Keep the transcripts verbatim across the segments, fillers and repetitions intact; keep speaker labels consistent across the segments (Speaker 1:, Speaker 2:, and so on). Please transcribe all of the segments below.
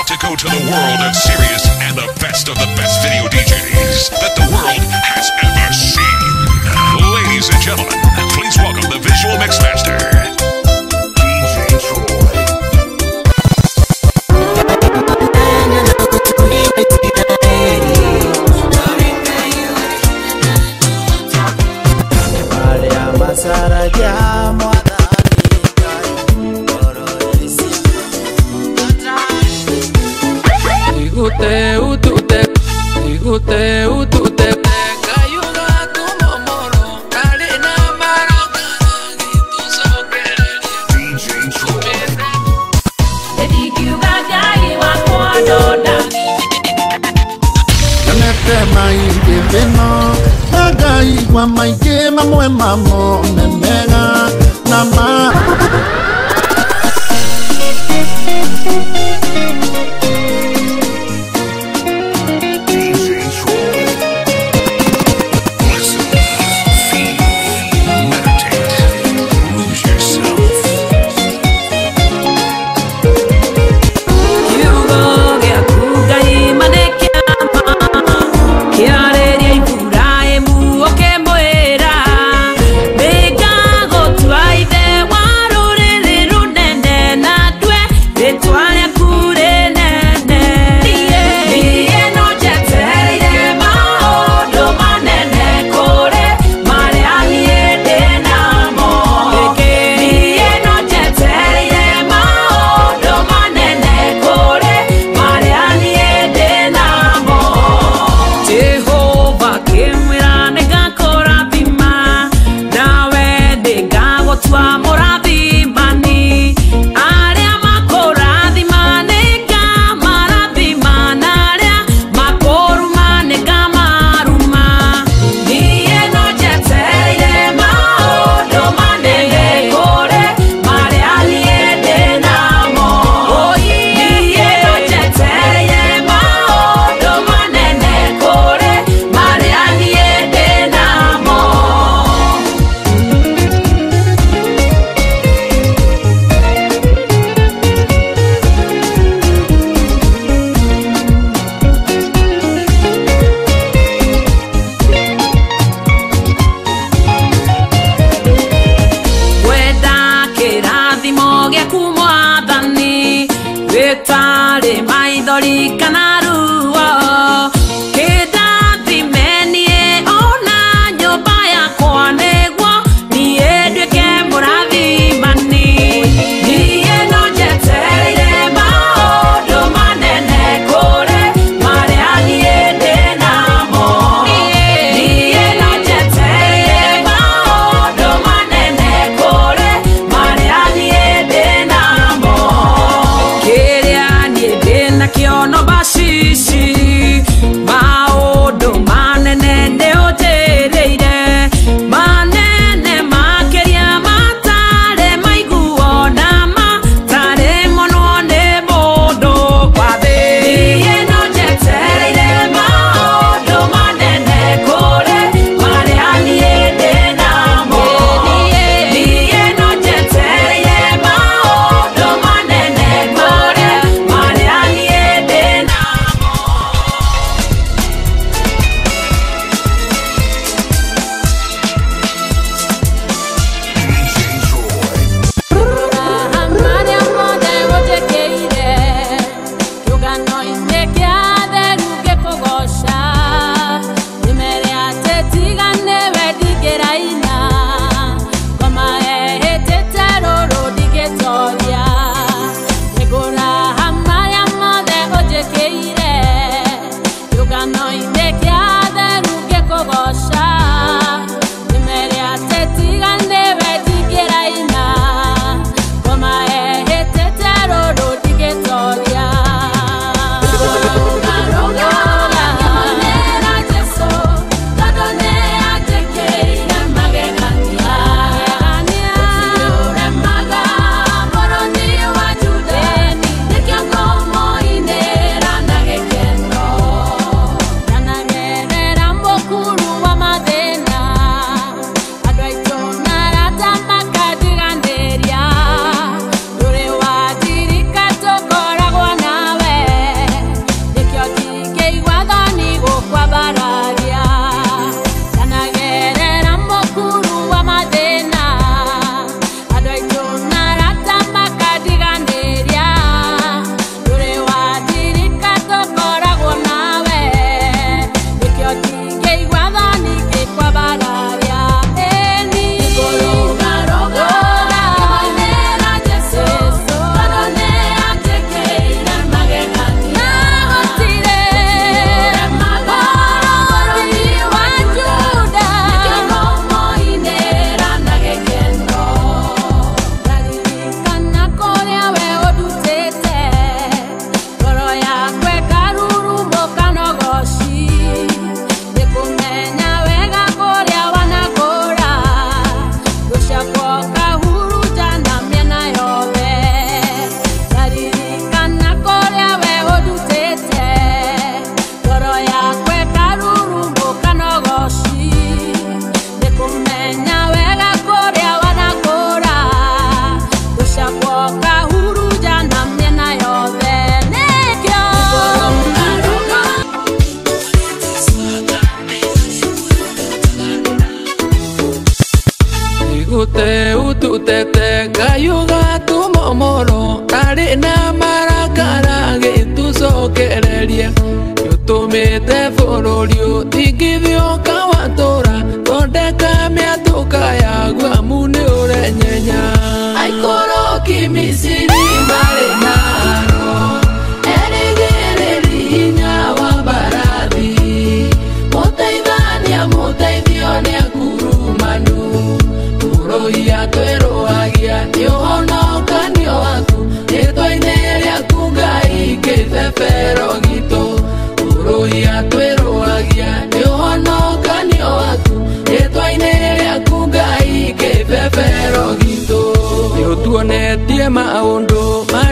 Speaker 1: about to go to the world of serious and the best of the best video D Js that the world has ever seen. Ladies and gentlemen, please welcome the visual mixmaster, D J Troy.
Speaker 2: Igute utute, igute utute, kayuga kumomoro, karina maroka, gitu sokereria.
Speaker 1: D J Troy.
Speaker 3: Edikiuga jai wa kwadoda.
Speaker 4: Kanete maige veno, nagai wa maige mamwe mamo memega nama.
Speaker 3: Vetare maidori kanaruo, kedathi menie ona nyoba yakwa negwo, nie nduike mũrathimani. Nie no njetereire maũndũ manene kũrĩ marĩa niĩ ndĩ namo. Nie no njetereire maũndũ manene kũrĩ marĩa niĩ ndĩ namo. Kĩrĩa niĩ ndĩ nakĩo no baci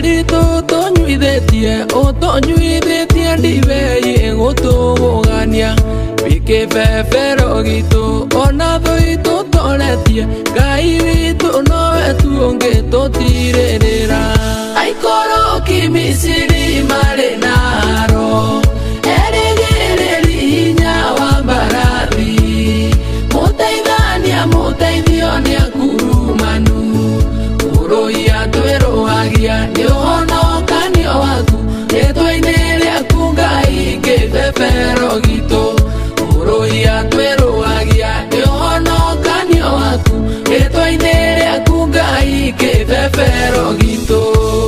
Speaker 2: Marito tonyuithetie utonyuithetie ndivei gutugugania wike bebero gitu ona thoitu toretie Ngai witu nowe tuonge tutiririra aikoroki Misiri mari naro erigiriri hinya wa mbarathi muteithania muteithio ni akurumanu uroia tweroagia ni uhonokanio waku ritwa-ini riaku Ngai kibebero gitu uroia tweroagia ni uhonokanio waku ritwa-ini riaku Ngai kibebero gitu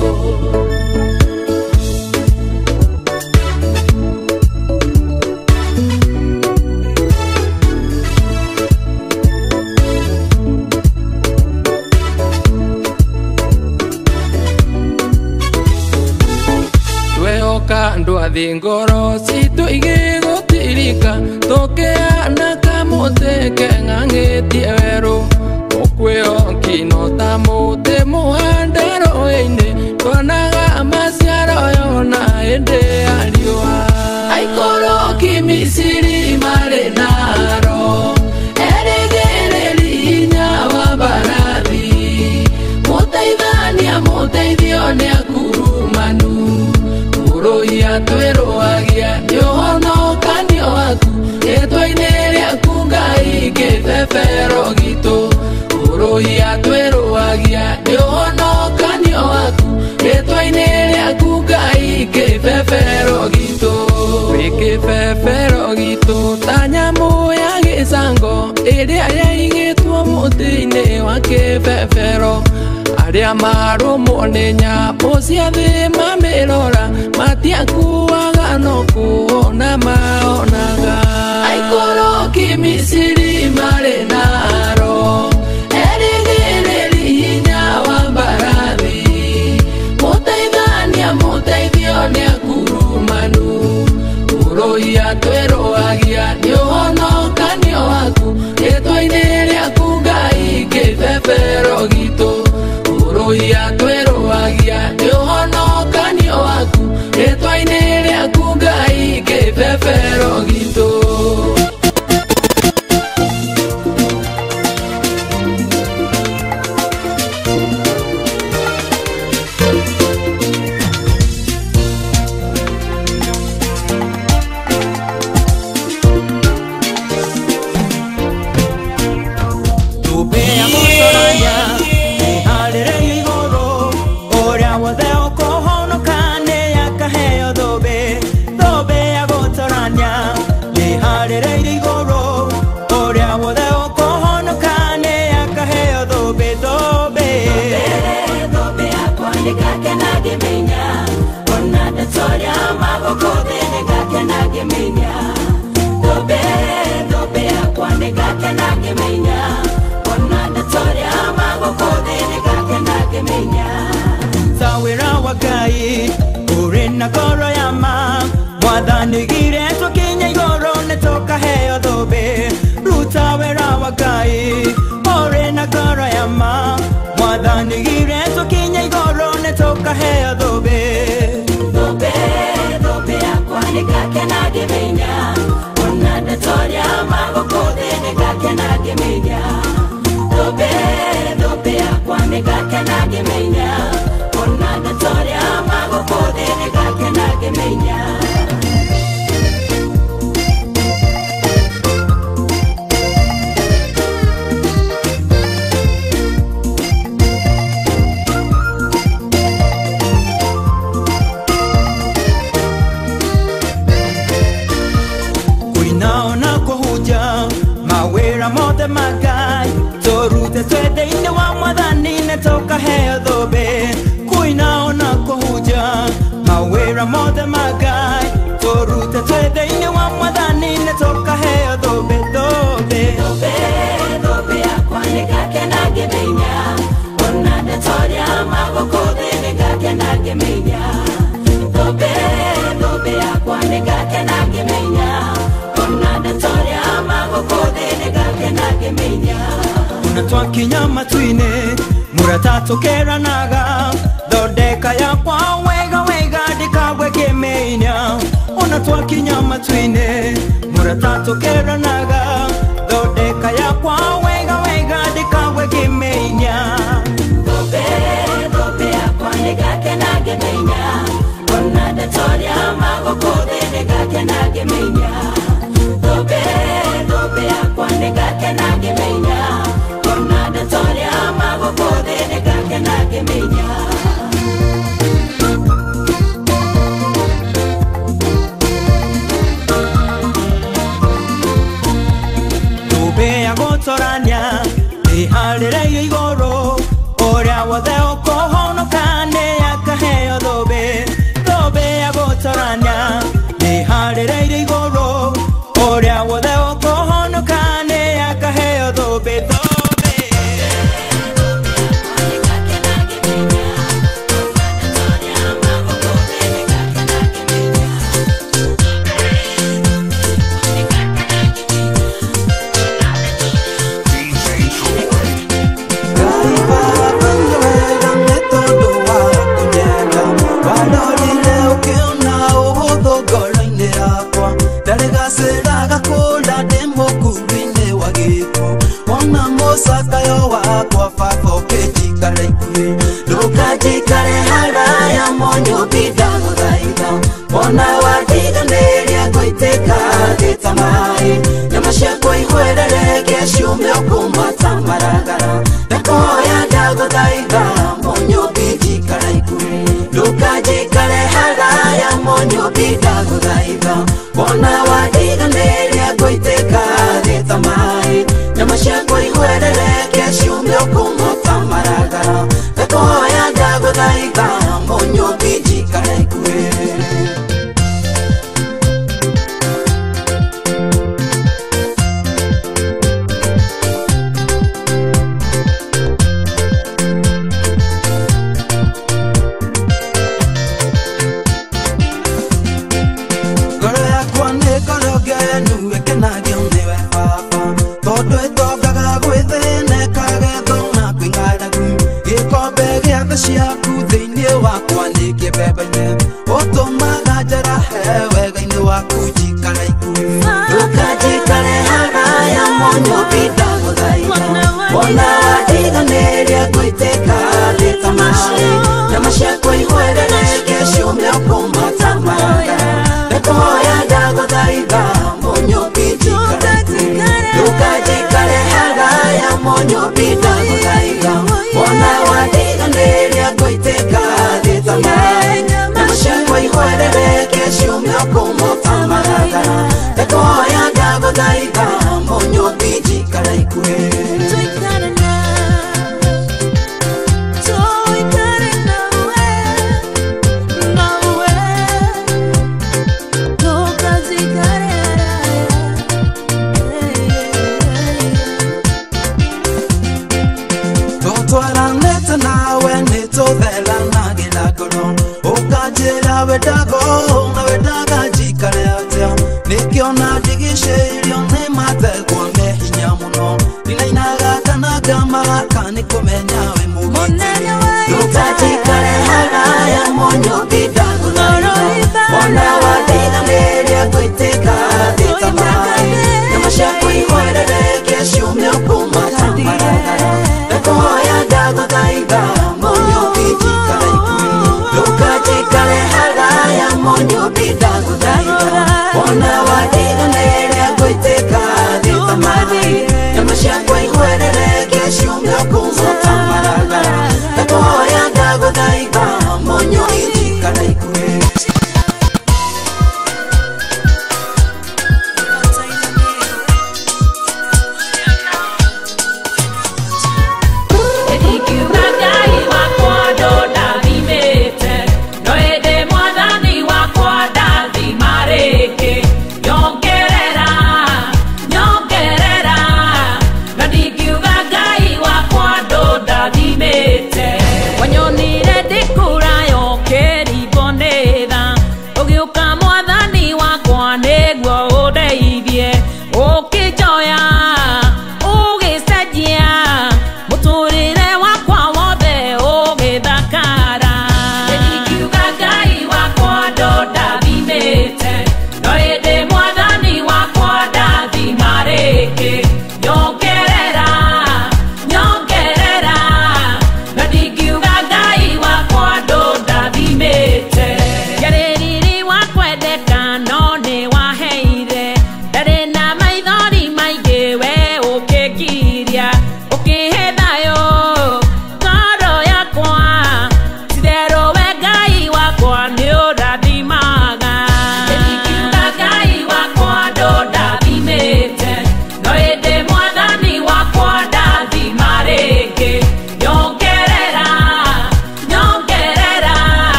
Speaker 2: Ndo athingoro situ igigotirika tokeana kamuteke ng'ang'etie weru ukwio nkino ta muti muhandero-ini twonaga maciaro yona hĩndĩ ya riũa aikoroki Misiri mari naro erigĩrĩri hinya wa mbarathi muteithania muteithio ni akurumanu uroia tweroagia ni uhonokanio waku ritwa-ini riaku Ngai kibebero gitu uroia tweroagia ni uhonokanio waku ritwa-ini riaku Ngai kibebero gitu wi kibebero gitu ta nyamu ya gicango iria yaigĩtwo muti-ini wa kibebero aria marumwo ni nyamũ cia thĩ mamirora matiakuaga no kuona maonaga aikoroki Misiri mari naro erigĩrĩri hinya wa mbarathi muteithania muteithio ni akurumanu uroia tweroagia ni uhonokanio waku ritwa-ini riaku Ngai kibebero gitu uroia tweroagia ni uhonokanio waku ritwa-ini riaku Ngai kibebero gitu
Speaker 5: Sawira wakai urina koro yama mwadhani gire tokinya igoro netoka heyo dobe ruta wera wakai urina koro yama mwadhani gire tokinya igoro netoka heyo dobe dobe dobe akwani kake na gemenya ona netoria mago kode ne kake na gemenya dobe dobe akwani kake na gemenya ona netoria mago kode ne kake na gemenya Mothe magai torute twede ine wa mwadhani netoka heyo dobe kuina ona kuhuja mawera mothe magai torute twede ine wa mwadhani netoka heyo dobe dobe dobe dobe akwani kake na gemenya ona netoria mago kode ne kake na gemenya dobe dobe akwani kake na gemenya ona netoria mago kode ne kake na gemenya una twakinya matwine muratatu keranaga dodeka ya twakinya matwine muratatukiranaga thondeka yakwa wega wega ndikagwe kimenya
Speaker 3: Dobe, dobe yakwa nigakena ngimenya Ona ndatoria magũkũthĩ nĩgakena ngĩmenya Dobe, dobe yakwa nĩgakena ngĩmenya Ona ndatoria magũkũthĩ nĩgakena ngĩmenya
Speaker 5: Dobe ya gũtorania ĩharĩrĩirio igũrũ ũrĩa wothe ũkũhonoka nĩakaheo Dobe Dobe ya gũtorania ĩharĩrĩirio igũrũ ũrĩa wothe ũkũhonoka nĩakaheo Dobe Dobe Sakayo wakwa fafo kejikare ikue Luka jikare haraya monyo bidago daida Ona wadiga neria goiteka ditamai Nyamasheko ihuerere keshume okumata maragara Nekoya dago daida monyo bijikare ikue Luka jikare haraya monyo bidago daida Ona wadiga neria goiteka ditamai Nyamasheko ihuerere keshume okumata maragara Nekoya dago daida monyo bijikare ikue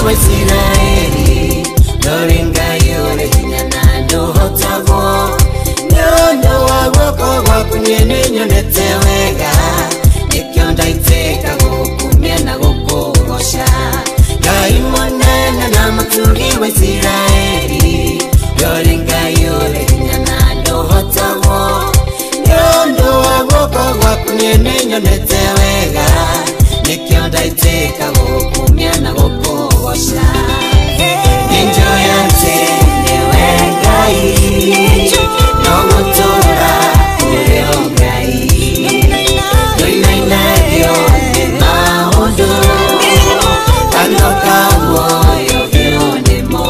Speaker 3: wa Israeli Doringa yule hinyana ndohotagwo Nyondo wa woko wakunyene nyonete wega Nikyo ndaiteka gukumia na gukogosha Gai monene na maturi wa Israeli Doringa yule hinyana ndohotagwo Nyondo wa woko wakunyene nyonete wega Nikyo ndaiteka gukumia na gukogosha Ninjo yante newe ngai Nomutura ureo ngai Noinainagyo maundu Kanoka woyo vyonemo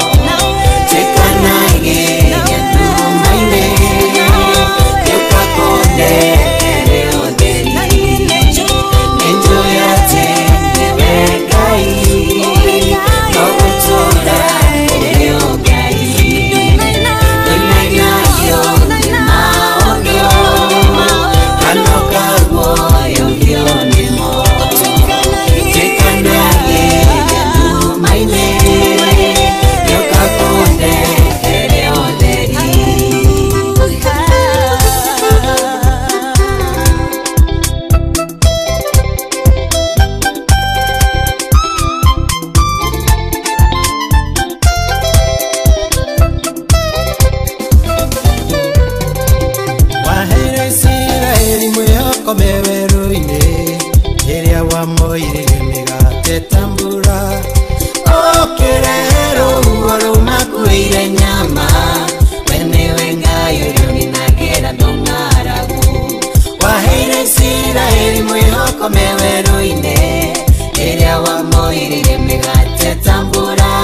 Speaker 3: Chekanage yanumaine Yukakonde ereo deri Ninjo yante newe ngai Nomutura ureo ngai Noinainagyo maundu Kanoka woyo vyonemo Chekanage yanumaine Yukakonde ereo deri Wahere Israeli mwiyoko meweruine Iria wamoirire migate tambura Okerero uoro makuire nyama Wenewe ngayo yoni nagera dongaragu Wahere Israeli mwiyoko meweruine Iria wamoirire migate tambura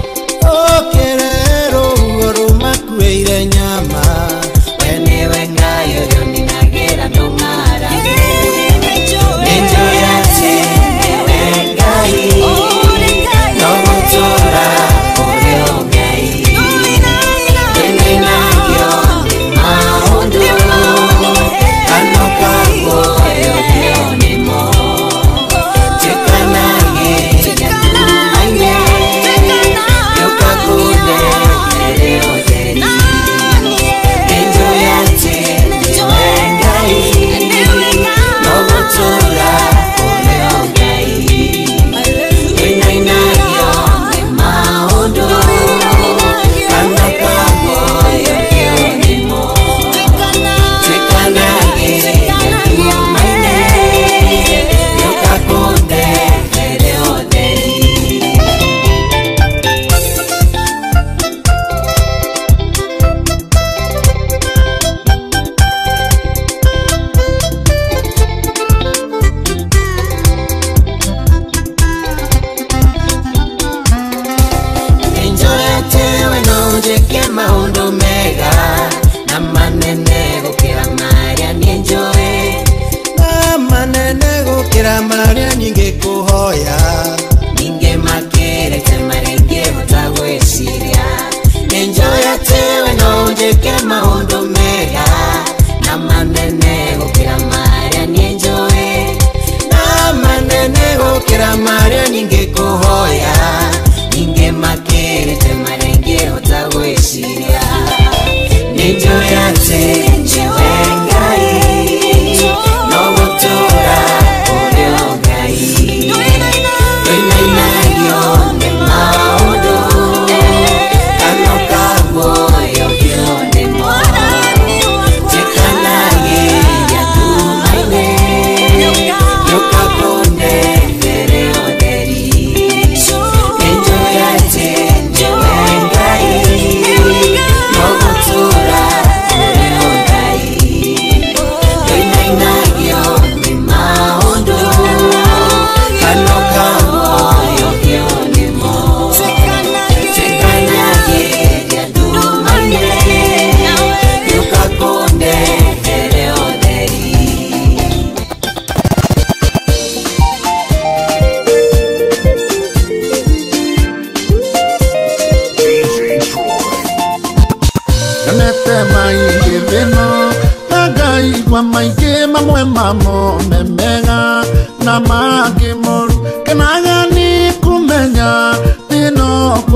Speaker 3: Okerero uoro makuire nyama Wenewe ngayo yoni nagera dongaragu Ninjo yate newe ngai Nomutora ureo ngai Noinainagyo maundu Kanoka woyo vyonemo Chekanage yanumaine Yukakunde ereo deri Ninjo yate newe ngai Nomutora ureo ngai Noinainagyo maundu Kanoka woyo vyonemo Chekanage yanumaine Yukakunde ereo deri Ninjoya tewe no ujeke maundu mega Na manene gukira maria ninjoe Na manene gukira maria ninge kuhoya Ninge makere te marenge utagwesiria Ninjoya tewe no ujeke maundu mega Na manene gukira maria ninjoe Na manene gukira maria ninge kuhoya Ninge makere te marenge utagwesiria Ninjo yate newe ngai Nomutura ureo ngai Noinainagyo maundu Kanoka woyo vyonemo Chekanage yanumaine Yukakunde ereo deri Ninjo yate newe ngai Nomutura ureo ngai Noinainagyo maundu Kanoka woyo vyonemo Chekanage yanumaine Yukakunde ereo deri
Speaker 4: Nete maingi vino Nagai wa maingi mamwe mamo memega Na magi moru Kenaga ni kumenya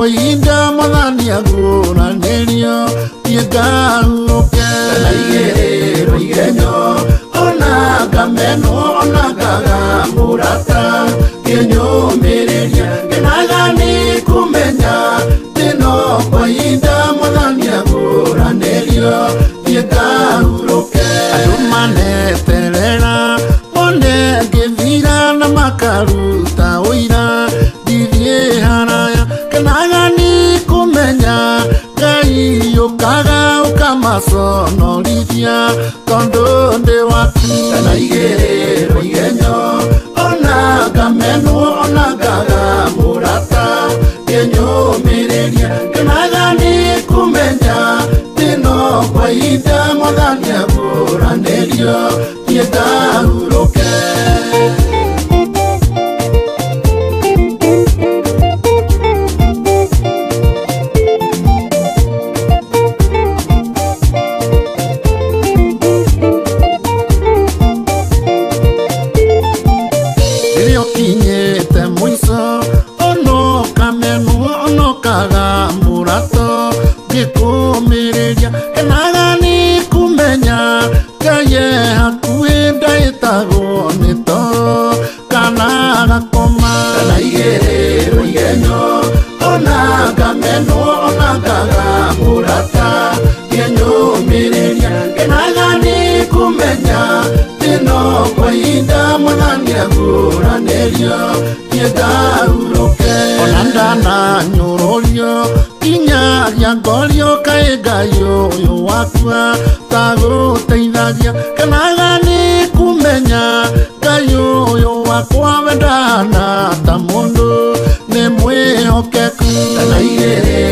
Speaker 4: kwa inda mwathani aguranĩrio thiĩngahuũke na igĩrĩro igenyo ona ngameno ona ngaga mũrata kĩnyũmĩrĩria kĩnaga nĩ kũmenya thĩno kwa inda mwathani aguranĩrio thiĩngahurũke andũ maneterera mone ngĩthira na makaruta ũira ndithiĩ haraya kĩnaga nĩ kũmenya Ngai ũkaga ũkamaconorithia tondũ ndĩ waku na igĩrĩro igenyo ona ngameno ona ngaga mũrata kĩnyũmĩrĩria kĩnaga nĩ kũmenya thĩno kwa ihinda mwathani aguranĩrio thiĩngahurũke Gĩkũmĩrĩria kĩnaga nĩ kũmenya Ngai e hakuhĩ ndahĩtagwo nĩ toro kana gakoma na igĩrĩro igenyo ona ngameno ona ngaga mũrata kĩnyũmĩrĩria kĩnaga nĩ kũmenya thĩno kwa ihinda mwathani aguranĩrio thiĩngahurũke ona ndananyũrũrio kinyaria ngorio kaĩ Ngai ũyũ wakwa tagũteithagia kĩnaga nĩ kũmenya Ngai ũyũ wakwa wendana ta mũndũ nĩ mwĩhokeku na igĩrĩro